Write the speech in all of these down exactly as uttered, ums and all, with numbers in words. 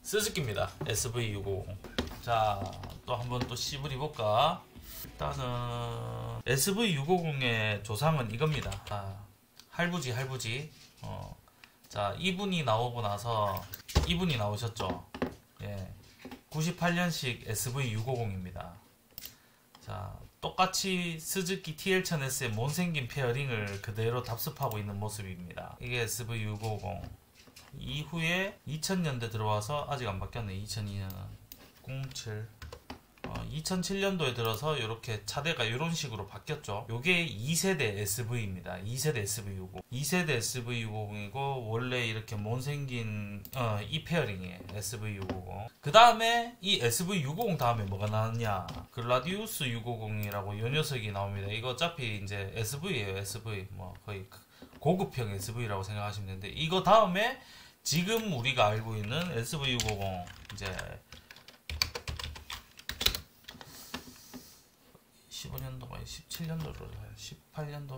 스즈키입니다. 에스브이 육오공. 자, 또 한번 또 씨부리 볼까? 일단은 에스브이 육오공의 조상은 이겁니다. 아, 할부지 할부지. 어, 자, 이분이 나오고 나서 이분이 나오셨죠. 예, 구십팔 년식 에스브이 육오공입니다. 자, 똑같이 스즈키 티엘 천 에스의 못생긴 페어링을 그대로 답습하고 있는 모습입니다. 이게 에스브이 육오공. 이후에 이천 년대 들어와서 아직 안 바뀌었네. 이천이 년은 공칠. 어, 이천칠 년도에 들어서 이렇게 차대가 이런 식으로 바뀌었죠. 요게 이 세대 에스브이입니다. 이 세대 에스브이 육오공. 이 세대 에스브이 육오공이고 원래 이렇게 못생긴 어, 이 페어링이에요. 에스브이 육오공. 그 다음에 이 에스브이 육오공 다음에 뭐가 나왔냐? 글라디우스 육오공이라고 요 녀석이 나옵니다. 이거 어차피 이제 에스브이에요. 에스브이. 뭐 거의 고급형 에스브이라고 생각하시면 되는데, 이거 다음에 지금 우리가 알고 있는 에스브이 육오공 이제 십오 년도가 십칠 년도로 십팔 년도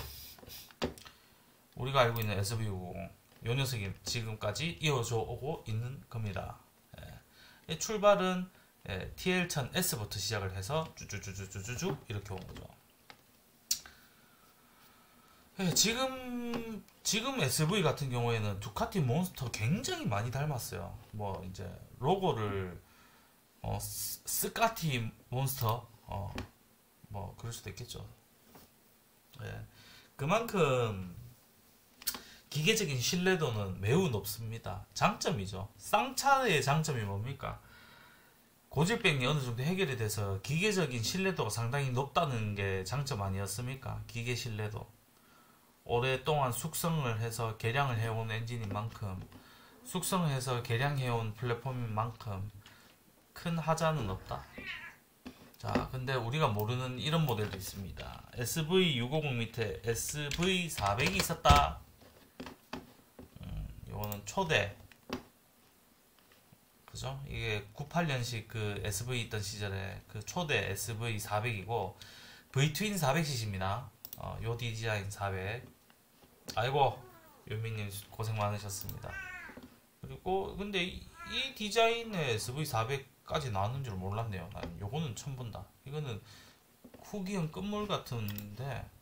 우리가 알고 있는 에스브이 육오공 요 녀석이 지금까지 이어져 오고 있는 겁니다. 예. 출발은 예, 티엘 천 에스부터 시작을 해서 쭉쭉쭉쭉쭉 이렇게 온 거죠. 예, 지금 지금 에스브이 같은 경우에는 두카티 몬스터 굉장히 많이 닮았어요. 뭐 이제 로고를 어, 스카티 몬스터 어, 뭐 그럴 수도 있겠죠. 예, 그만큼 기계적인 신뢰도는 매우 높습니다. 장점이죠. 쌍차의 장점이 뭡니까? 고질병이 어느 정도 해결이 돼서 기계적인 신뢰도가 상당히 높다는 게 장점 아니었습니까? 기계 신뢰도. 오랫동안 숙성을 해서 개량을 해온 엔진인 만큼, 숙성을 해서 개량해온 플랫폼인 만큼 큰 하자는 없다. 자, 근데 우리가 모르는 이런 모델도 있습니다. 에스브이 육오공 밑에 에스브이 사백이 있었다. 음, 요거는 초대. 그죠? 이게 구십팔 년식 그 에스브이 있던 시절에 그 초대 에스브이 사백이고, V트윈 사백 씨씨입니다. 어, 요 디자인 사백. 아이고, 유미님 고생 많으셨습니다. 그리고 근데 이, 이 디자인의 에스브이 사백까지 나왔는 줄 몰랐네요. 난 요거는 처음 본다. 이거는 후기형 끝물 같은데